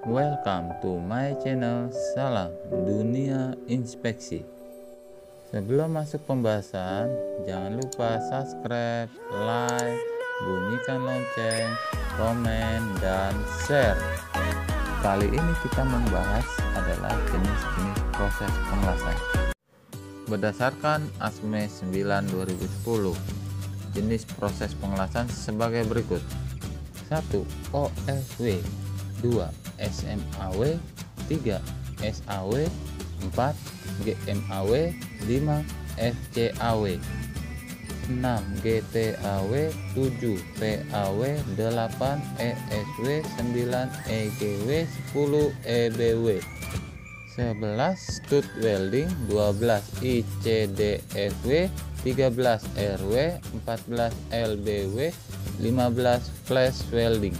Welcome to my channel Salam Dunia Inspeksi. Sebelum masuk pembahasan, jangan lupa subscribe, like, bunyikan lonceng, komen, dan share. Kali ini kita membahas adalah jenis-jenis proses pengelasan. Berdasarkan ASME 9/2010, jenis proses pengelasan sebagai berikut. 1. OFW, 2. SMAW, 3. SAW, 4. GMAW, 5. FCAW, 6. GTAW, 7. PAW, 8. ESW, 9. EGW, 10. EBW, 11. Stud welding, 12. ICDFW, 13. RW, 14. LBW, 15. flash welding.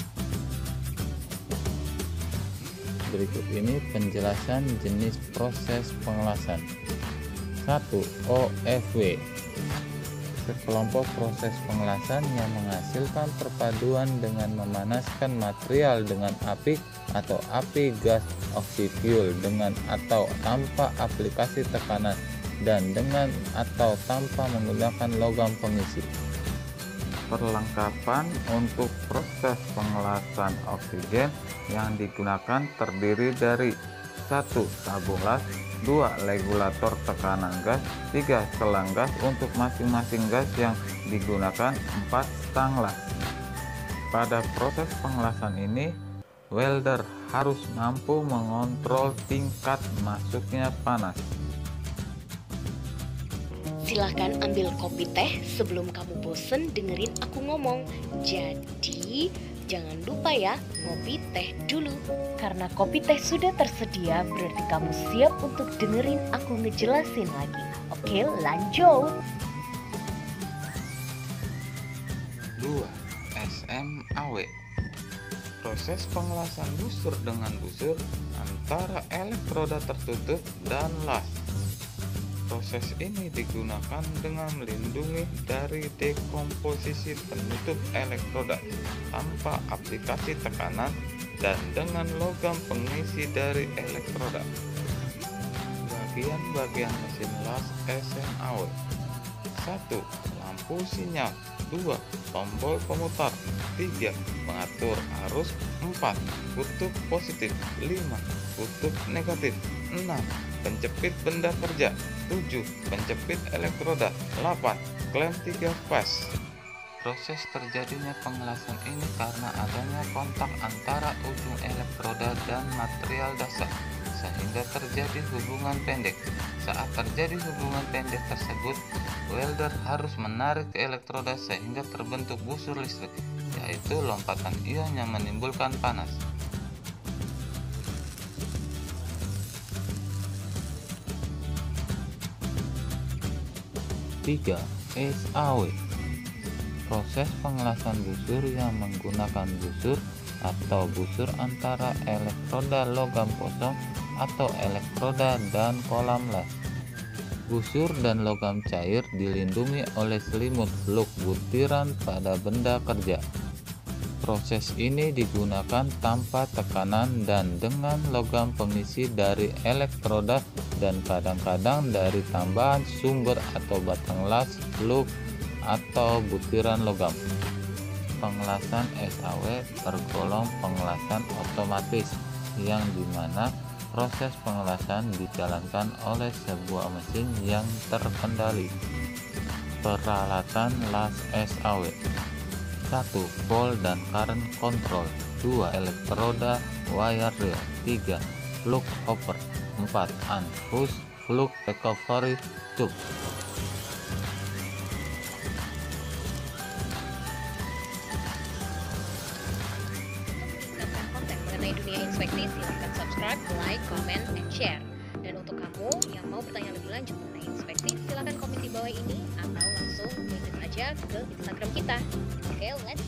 Berikut ini penjelasan jenis proses pengelasan. 1. OFW, sekelompok proses pengelasan yang menghasilkan perpaduan dengan memanaskan material dengan api atau api gas oksifuel dengan atau tanpa aplikasi tekanan dan dengan atau tanpa menggunakan logam pengisi. Perlengkapan untuk proses pengelasan oksigen yang digunakan terdiri dari 1. Tabung las, 2. Regulator tekanan gas, 3. Selang gas untuk masing-masing gas yang digunakan, 4. Stang las. Pada proses pengelasan ini, welder harus mampu mengontrol tingkat masuknya panas. Silahkan ambil kopi teh sebelum kamu bosen dengerin aku ngomong. Jadi jangan lupa ya, ngopi teh dulu. Karena kopi teh sudah tersedia, berarti kamu siap untuk dengerin aku ngejelasin lagi. Oke, lanjut. 2. SMAW, proses pengelasan busur dengan busur antara elektroda tertutup dan las. Proses ini digunakan dengan melindungi dari dekomposisi penutup elektroda tanpa aplikasi tekanan dan dengan logam pengisi dari elektroda. Bagian-bagian mesin las SMAW. 1. Lampu sinyal, 2. Tombol pemutar, 3. Pengatur arus, 4. Kutub positif, 5. Kutub negatif, 6. Penjepit benda kerja, 7. Penjepit elektroda, 8. Klem 3 fase. Proses terjadinya pengelasan ini karena adanya kontak antara ujung elektroda dan material dasar sehingga terjadi hubungan pendek. Saat terjadi hubungan pendek tersebut, welder harus menarik ke elektroda sehingga terbentuk busur listrik, yaitu lompatan ion yang menimbulkan panas. 3. SAW, proses pengelasan busur yang menggunakan busur atau busur antara elektroda logam kosong atau elektroda dan kolam las. Busur dan logam cair dilindungi oleh selimut fluk butiran pada benda kerja. Proses ini digunakan tanpa tekanan dan dengan logam pengisi dari elektroda dan kadang-kadang dari tambahan sumber atau batang las, fluk, atau butiran logam. Pengelasan SAW tergolong pengelasan otomatis yang dimana proses pengelasan dijalankan oleh sebuah mesin yang terkendali. Peralatan las SAW. 1. Volt dan current control, 2. Elektroda wire reel, 3. Flux hopper, 4. Unhose flux recovery tube. Dapatkan konten mengenai dunia inspeksi, silahkan subscribe, like, comment, and share. Dan untuk kamu yang mau bertanya lebih lanjut mengenai inspeksi, silahkan komen di bawah ini atau langsung visit aja ke Instagram kita. Oke, let's.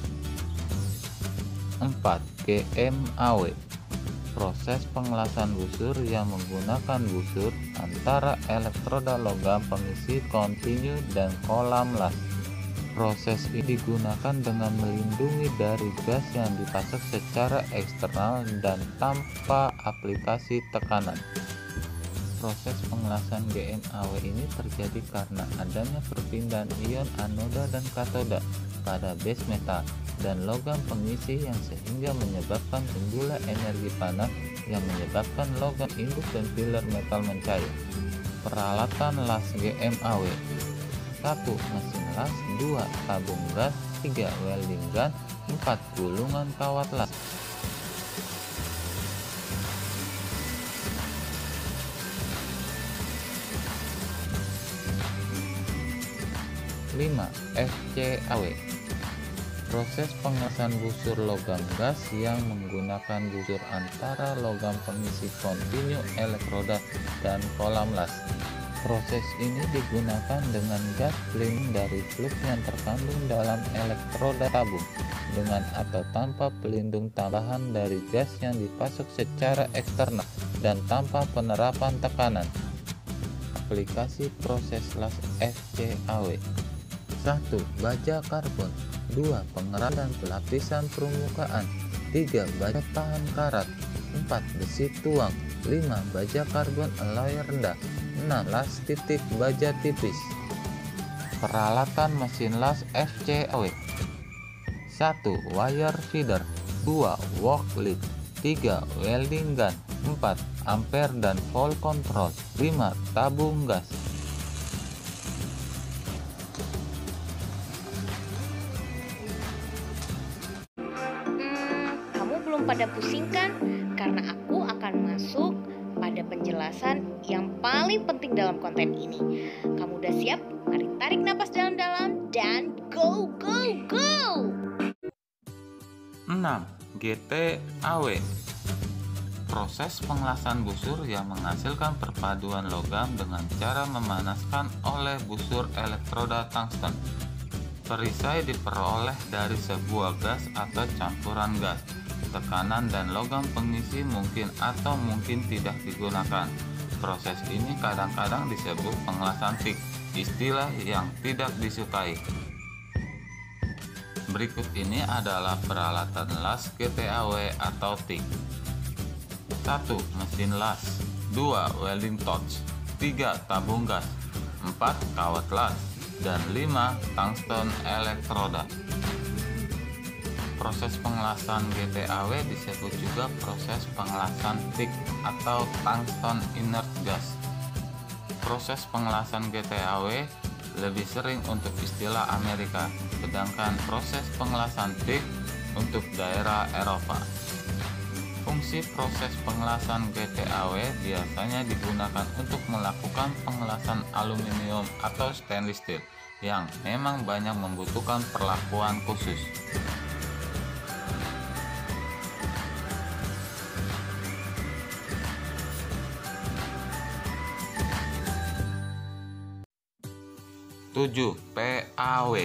4. GMAW, proses pengelasan busur yang menggunakan busur antara elektroda logam pengisi kontinu dan kolam las. Proses ini digunakan dengan melindungi dari gas yang dipasok secara eksternal dan tanpa aplikasi tekanan. Proses pengelasan GMAW ini terjadi karena adanya perpindahan ion anoda dan katoda pada base metal dan logam pengisi yang sehingga menyebabkan timbulnya energi panas yang menyebabkan logam induk dan filler metal mencair. Peralatan las GMAW: 1. Mesin las, 2. Tabung gas, 3. Welding gun, 4. Gulungan kawat las. 5. FCAW. Proses pengelasan busur logam gas yang menggunakan busur antara logam pengisi kontinu elektroda dan kolam las. Proses ini digunakan dengan gas pelindung dari flux yang terkandung dalam elektroda tabung, dengan atau tanpa pelindung tambahan dari gas yang dipasok secara eksternal dan tanpa penerapan tekanan. Aplikasi proses las FCAW: 1. Baja karbon, 2. Pengeras dan pelapisan permukaan, 3. Baja tahan karat, 4. Besi tuang, 5. Baja karbon alloy rendah, 6. Las titik baja tipis. Peralatan mesin las FCAW: 1. Wire feeder, 2. work lead, 3. welding gun, 4. ampere dan volt control, 5. tabung gas. Kamu belum pada pusing kan? Karena aku akan masuk pada penjelasan yang paling penting dalam konten ini. Kamu udah siap? Mari tarik napas dalam-dalam dan go go go! 6. GTAW. Proses pengelasan busur yang menghasilkan perpaduan logam dengan cara memanaskan oleh busur elektroda tungsten. Perisai diperoleh dari sebuah gas atau campuran gas. Tekanan dan logam pengisi mungkin atau mungkin tidak digunakan. Proses ini kadang-kadang disebut pengelasan TIG, istilah yang tidak disukai. Berikut ini adalah peralatan las GTAW atau TIG. 1. Mesin las, 2. welding torch, 3. tabung gas, 4. kawat las, dan 5. tungsten elektroda. Proses pengelasan GTAW disebut juga proses pengelasan TIG atau tungsten inert gas. Proses pengelasan GTAW lebih sering untuk istilah Amerika, sedangkan proses pengelasan TIG untuk daerah Eropa. Fungsi proses pengelasan GTAW biasanya digunakan untuk melakukan pengelasan aluminium atau stainless steel yang memang banyak membutuhkan perlakuan khusus. Tujuh, PAW.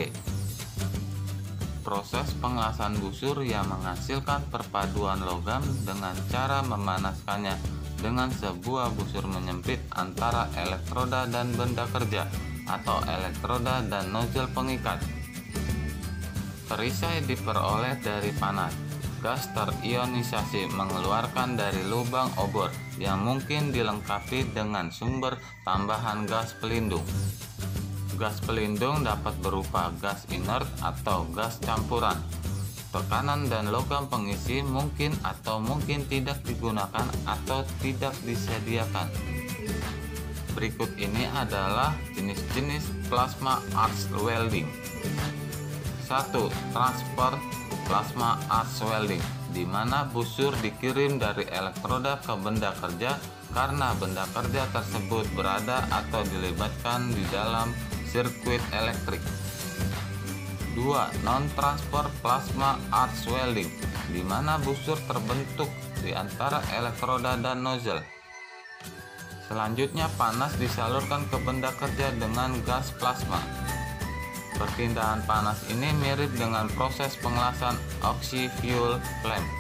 Proses pengelasan busur yang menghasilkan perpaduan logam dengan cara memanaskannya dengan sebuah busur menyempit antara elektroda dan benda kerja atau elektroda dan nozzle pengikat. Perisai diperoleh dari panas. Gas terionisasi mengeluarkan dari lubang obor yang mungkin dilengkapi dengan sumber tambahan gas pelindung. Gas pelindung dapat berupa gas inert atau gas campuran. Tekanan dan logam pengisi mungkin atau mungkin tidak digunakan atau tidak disediakan. Berikut ini adalah jenis-jenis plasma arc welding. 1. Transfer plasma arc welding, di mana busur dikirim dari elektroda ke benda kerja karena benda kerja tersebut berada atau dilibatkan di dalam sirkuit elektrik. 2. Non-transfer plasma arc welding, di mana busur terbentuk di antara elektroda dan nozzle. Selanjutnya panas disalurkan ke benda kerja dengan gas plasma. Perpindahan panas ini mirip dengan proses pengelasan oxy-fuel flame.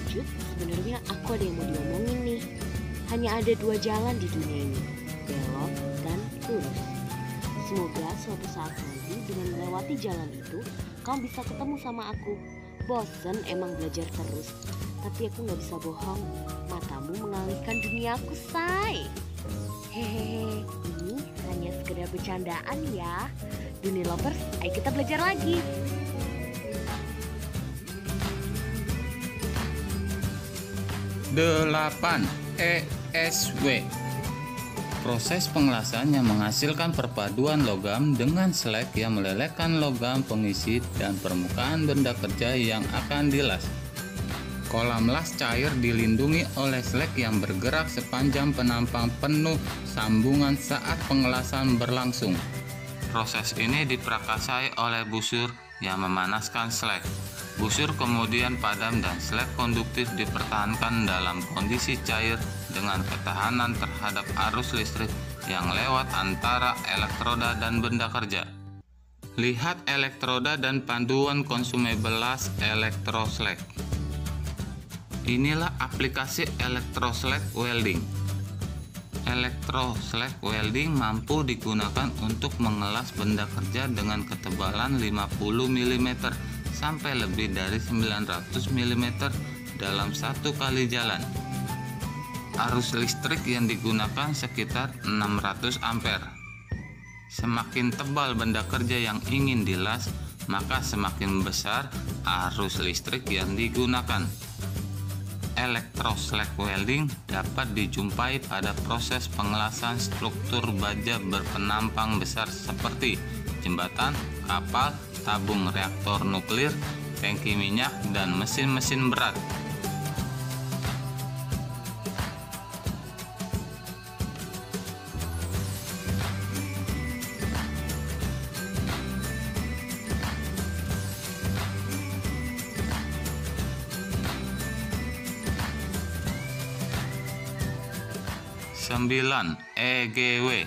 lanjut, sebenarnya aku ada yang mau diomongin nih. Hanya ada dua jalan di dunia ini, belok dan lurus. Semoga suatu saat nanti dengan melewati jalan itu, kamu bisa ketemu sama aku. Bosen emang belajar terus, tapi aku gak bisa bohong. Matamu mengalihkan duniaku, say. Hehehe, ini hanya sekedar bercandaan ya. Dunia lovers, ayo kita belajar lagi. Delapan, ESW. Proses pengelasan yang menghasilkan perpaduan logam dengan slag yang melelehkan logam pengisi dan permukaan benda kerja yang akan dilas. Kolam las cair dilindungi oleh slag yang bergerak sepanjang penampang penuh sambungan saat pengelasan berlangsung. Proses ini diprakarsai oleh busur yang memanaskan slag. Busur kemudian padam dan slag konduktif dipertahankan dalam kondisi cair dengan ketahanan terhadap arus listrik yang lewat antara elektroda dan benda kerja. Lihat elektroda dan panduan consumable las elektroslag. Inilah aplikasi elektroslag welding. Elektroslag welding mampu digunakan untuk mengelas benda kerja dengan ketebalan 50 mm sampai lebih dari 900 mm dalam satu kali jalan. Arus listrik yang digunakan sekitar 600 ampere. Semakin tebal benda kerja yang ingin dilas, maka semakin besar arus listrik yang digunakan. Elektroslag welding dapat dijumpai pada proses pengelasan struktur baja berpenampang besar seperti jembatan, kapal, tabung reaktor nuklir, tangki minyak, dan mesin-mesin berat. Sembilan, EGW.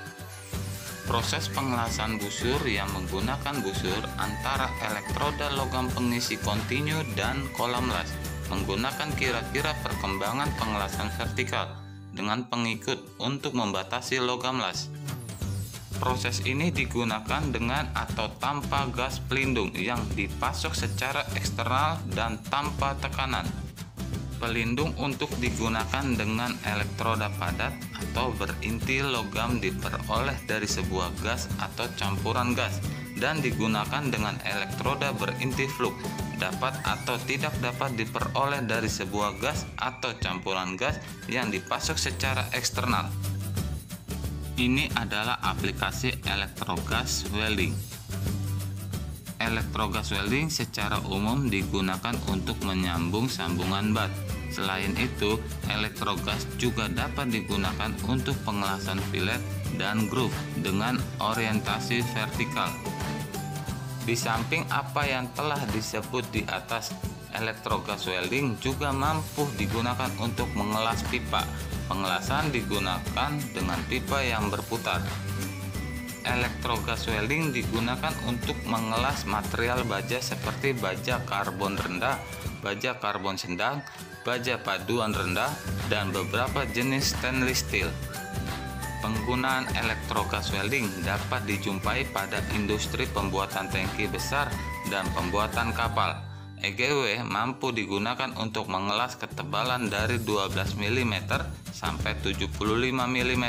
Proses pengelasan busur yang menggunakan busur antara elektroda logam pengisi kontinu dan kolam las menggunakan kira-kira perkembangan pengelasan vertikal dengan pengikut untuk membatasi logam las. Proses ini digunakan dengan atau tanpa gas pelindung yang dipasok secara eksternal dan tanpa tekanan. Pelindung untuk digunakan dengan elektroda padat atau berinti logam diperoleh dari sebuah gas atau campuran gas dan digunakan dengan elektroda berinti flux dapat atau tidak dapat diperoleh dari sebuah gas atau campuran gas yang dipasok secara eksternal. Ini adalah aplikasi elektrogas welding. Elektrogas welding secara umum digunakan untuk menyambung sambungan bat. Selain itu, elektrogas juga dapat digunakan untuk pengelasan fillet dan groove dengan orientasi vertikal. Di samping apa yang telah disebut di atas, elektrogas welding juga mampu digunakan untuk mengelas pipa. Pengelasan digunakan dengan pipa yang berputar. Elektrogas welding digunakan untuk mengelas material baja seperti baja karbon rendah, baja karbon sedang, baja paduan rendah, dan beberapa jenis stainless steel. Penggunaan elektrogas welding dapat dijumpai pada industri pembuatan tangki besar dan pembuatan kapal. EGW mampu digunakan untuk mengelas ketebalan dari 12 mm sampai 75 mm.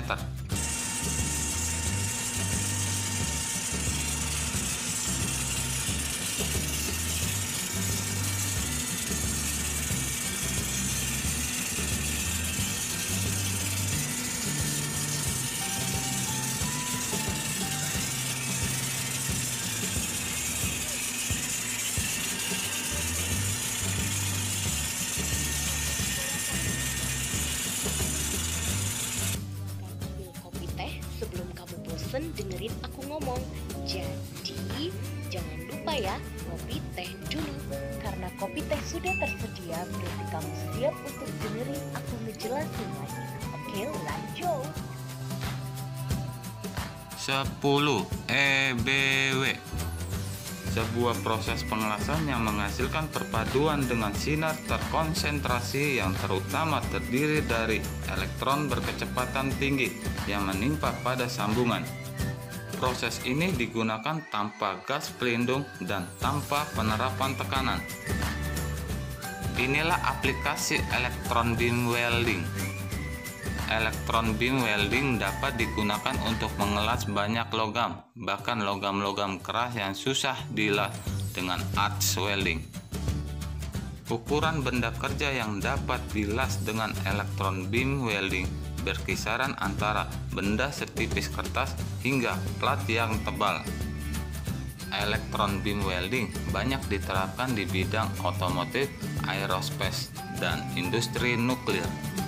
Sebelum kamu bosen dengerin aku ngomong. Jadi jangan lupa ya, ngopi teh dulu. Karena kopi teh sudah tersedia, berarti kamu siap untuk dengerin aku ngejelasin lagi. Oke, lanjut. 10. EBW. sebuah proses pengelasan yang menghasilkan perpaduan dengan sinar terkonsentrasi yang terutama terdiri dari elektron berkecepatan tinggi yang menimpa pada sambungan. Proses ini digunakan tanpa gas pelindung dan tanpa penerapan tekanan. Inilah aplikasi elektron beam welding. Elektron beam welding dapat digunakan untuk mengelas banyak logam, bahkan logam-logam keras yang susah dilas dengan arc welding. Ukuran benda kerja yang dapat dilas dengan elektron beam welding berkisaran antara benda setipis kertas hingga plat yang tebal. Elektron beam welding banyak diterapkan di bidang otomotif, aerospace, dan industri nuklir.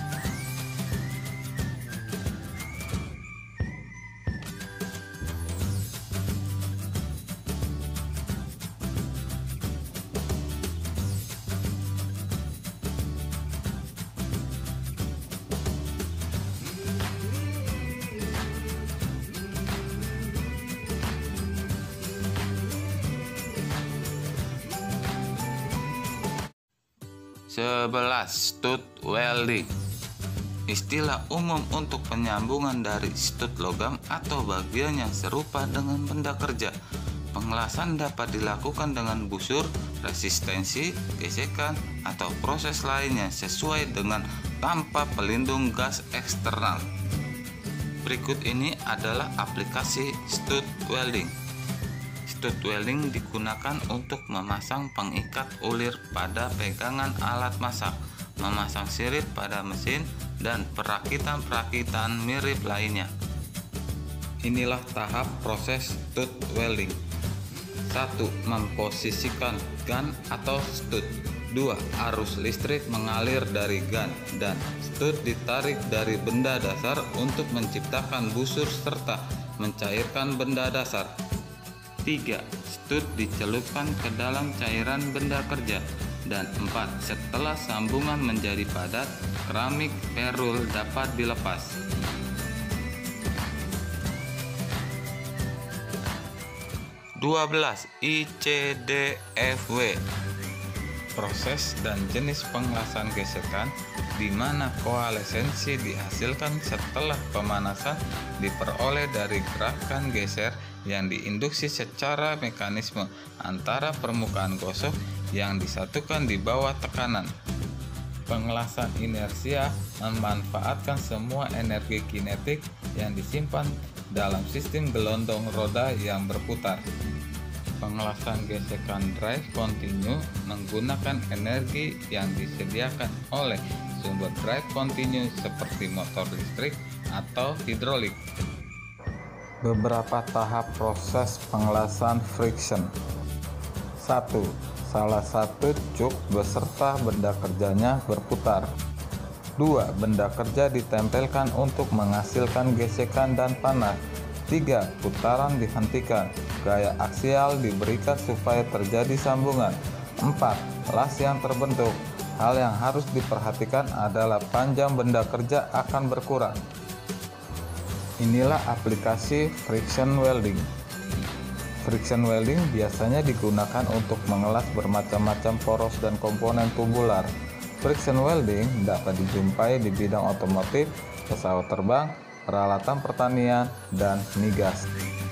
11. Stud welding. Istilah umum untuk penyambungan dari stud logam atau bagian yang serupa dengan benda kerja. Pengelasan dapat dilakukan dengan busur, resistensi, gesekan, atau proses lainnya sesuai dengan tanpa pelindung gas eksternal. Berikut ini adalah aplikasi stud welding. Stud welding digunakan untuk memasang pengikat ulir pada pegangan alat masak, memasang sirip pada mesin, dan perakitan-perakitan mirip lainnya. Inilah tahap proses stud welding. 1. Memposisikan gun atau stud. 2. Arus listrik mengalir dari gun dan stud ditarik dari benda dasar untuk menciptakan busur serta mencairkan benda dasar. 3. Stud dicelupkan ke dalam cairan benda kerja. Dan 4. Setelah sambungan menjadi padat, keramik perul dapat dilepas. ICDFW. Proses dan jenis pengelasan gesekan di mana koalesensi dihasilkan setelah pemanasan diperoleh dari gerakan geser yang diinduksi secara mekanisme antara permukaan gosok yang disatukan di bawah tekanan. Pengelasan inersia memanfaatkan semua energi kinetik yang disimpan dalam sistem gelondong roda yang berputar. Pengelasan gesekan drive continue menggunakan energi yang disediakan oleh sumber drive continue seperti motor listrik atau hidrolik. Beberapa tahap proses pengelasan friction. 1. Salah satu cuk beserta benda kerjanya berputar. 2. Benda kerja ditempelkan untuk menghasilkan gesekan dan panas. 3. Putaran dihentikan. Gaya aksial diberikan supaya terjadi sambungan. 4. Las yang terbentuk. Hal yang harus diperhatikan adalah panjang benda kerja akan berkurang. Inilah aplikasi friction welding. Friction welding biasanya digunakan untuk mengelas bermacam-macam poros dan komponen tubular. Friction welding dapat dijumpai di bidang otomotif, pesawat terbang, peralatan pertanian, dan migas.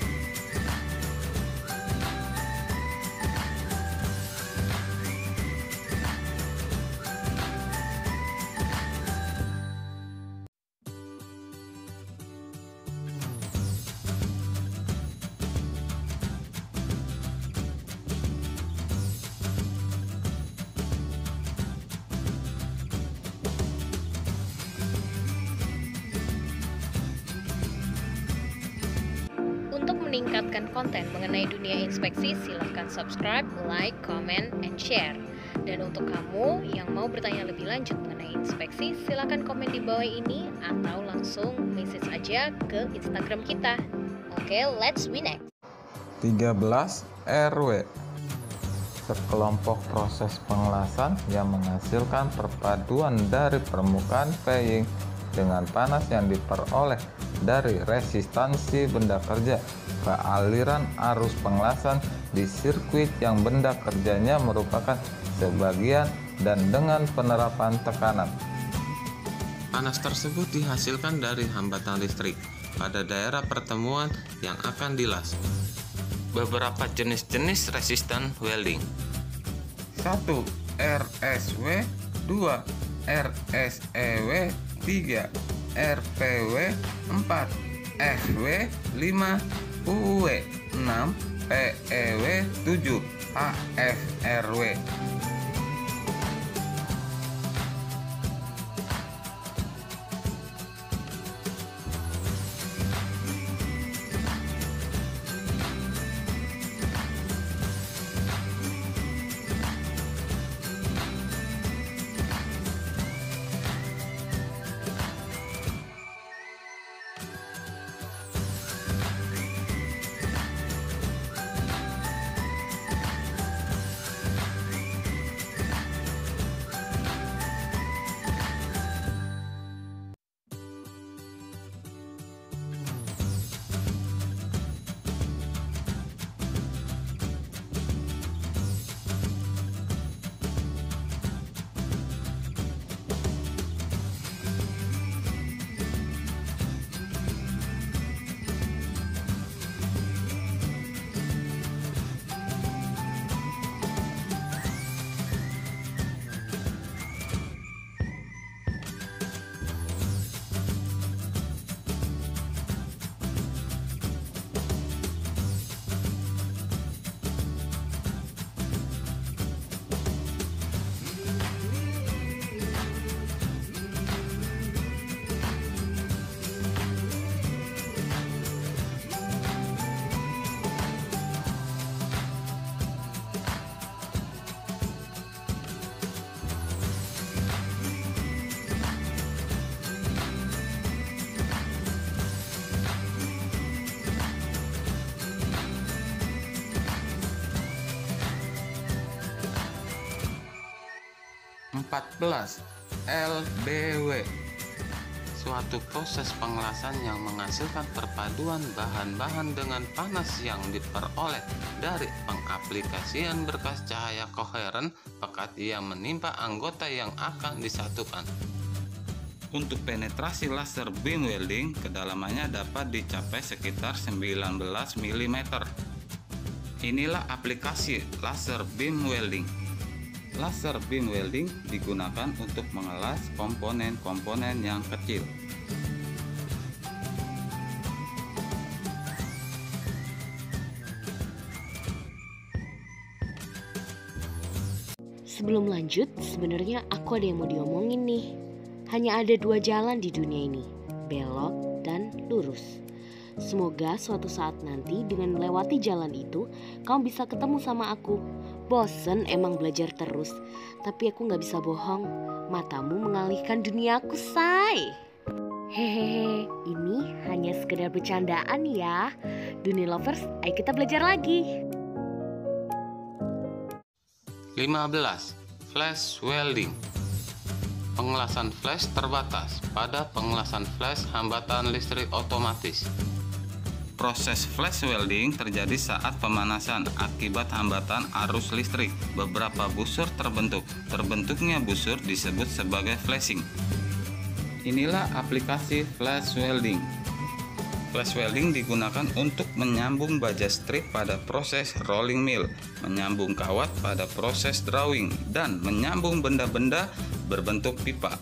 Untuk meningkatkan konten mengenai dunia inspeksi, silahkan subscribe, like, comment, and share. Dan untuk kamu yang mau bertanya lebih lanjut mengenai inspeksi, silahkan komen di bawah ini atau langsung message aja ke Instagram kita. Oke, let's win next. 13. RW. Sekelompok proses pengelasan yang menghasilkan perpaduan dari permukaan paying dengan panas yang diperoleh dari resistansi benda kerja kealiran arus pengelasan di sirkuit yang benda kerjanya merupakan sebagian dan dengan penerapan tekanan. Panas tersebut dihasilkan dari hambatan listrik pada daerah pertemuan yang akan dilas. Beberapa jenis-jenis resistan welding. 1. RSW, 2. RSEW, 3. RPW, 4. FW, 5. UW, 6. PEW, 7. AFRW. LBW, suatu proses pengelasan yang menghasilkan perpaduan bahan-bahan dengan panas yang diperoleh dari pengaplikasian berkas cahaya koheren pekat yang menimpa anggota yang akan disatukan. Untuk penetrasi laser beam welding, kedalamannya dapat dicapai sekitar 19 mm. Inilah aplikasi laser beam welding. Laser beam welding digunakan untuk mengelas komponen-komponen yang kecil. Sebelum lanjut, sebenarnya aku ada yang mau diomongin nih. Hanya ada 2 jalan di dunia ini, belok dan lurus. Semoga suatu saat nanti dengan melewati jalan itu, kamu bisa ketemu sama aku. Bosen emang belajar terus, tapi aku gak bisa bohong. Matamu mengalihkan duniaku, say. Hehehe, ini hanya sekedar bercandaan ya. Dunia lovers, ayo kita belajar lagi. 15. Flash welding. Pengelasan flash terbatas. Pada pengelasan flash, hambatan listrik otomatis. Proses flash welding terjadi saat pemanasan akibat hambatan arus listrik. Beberapa busur terbentuk. Terbentuknya busur disebut sebagai flashing. Inilah aplikasi flash welding. Flash welding digunakan untuk menyambung baja strip pada proses rolling mill, menyambung kawat pada proses drawing, dan menyambung benda-benda berbentuk pipa.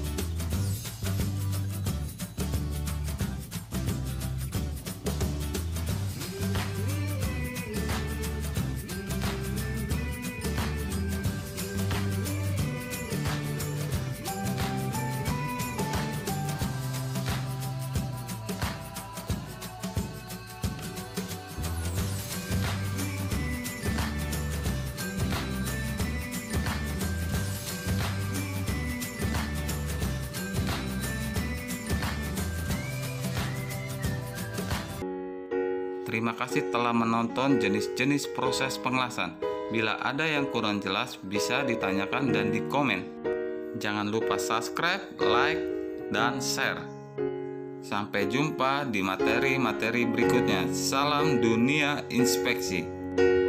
Terima kasih telah menonton jenis-jenis proses pengelasan. Bila ada yang kurang jelas, bisa ditanyakan dan di komen. Jangan lupa subscribe, like, dan share. Sampai jumpa di materi-materi berikutnya. Salam dunia inspeksi.